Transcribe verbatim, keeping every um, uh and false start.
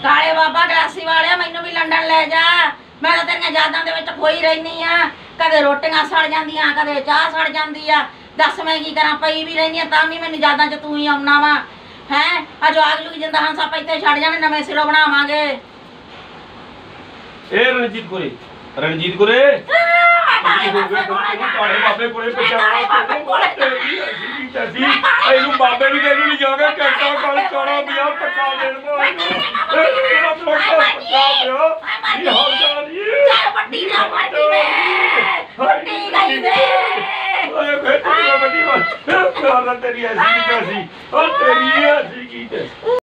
ਕਾਲੇ ਬਾਬਾ ਗਲਾਸੀ ਵਾਲਿਆ ਮੈਨੂੰ ਵੀ ਲੰਡਨ ਲੈ ਜਾ। ਮੈਂ ਤਾਂ ਤੇਰੀਆਂ ਯਾਦਾਂ ਦੇ ਵਿੱਚ ਖੋਈ ਰਹਿਨੀ ਆ। ਕਦੇ ਰੋਟੀਆਂ ਸੜ ਜਾਂਦੀਆਂ, ਕਦੇ ਚਾਹ ਸੜ ਜਾਂਦੀ ਆ। ਦੱਸ ਮੈਂ ਕੀ ਕਰਾਂ, ਪਈ ਵੀ ਰਹਿਨੀ ਆ ਤਾਂ ਵੀ ਮੈਨੂੰ ਯਾਦਾਂ 'ਚ ਤੂੰ ਹੀ ਆਉਣਾ ਵਾ। ਹੈਂ ਆ ਜਵਾਕ ਜੁਗ ਜਿੰਦਾ ਹੰਸ ਆਪਾਂ ਇੱਥੇ ਛੱਡ ਜਾਣੇ, ਨਵੇਂ ਸਿਰੋਂ ਬਣਾਵਾਂਗੇ। ਇਹ ਰਣਜੀਤ ਕੋਲੇ ਰਣਜੀਤ ਕੋਲੇ ਤੁਹਾਡੇ ਬਾਬੇ ਕੋਲੇ ਇਹਨੂੰ ਬਾਬੇ ਨੂੰ ਤੈਨੂੰ ਨਹੀਂ ਜਾਗਾ ਘੰਟਾ ਕੱਲ ਚੌੜਾ ਪਿਆ ਧੱਕਾ ਦੇਣ ਵੱਡੀ ਨਾ ਵੱਡੀ ਵੇ ਵੱਡੀ ਗਈ ਵੇ ਓਏ ਬੇਟੀ ਵੱਡੀ ਵੱਡੀ ਤੇਰੀ ਐਸੀ ਕੀ ਸੀ ਓ ਤੇਰੀ ਐਸੀ ਕੀ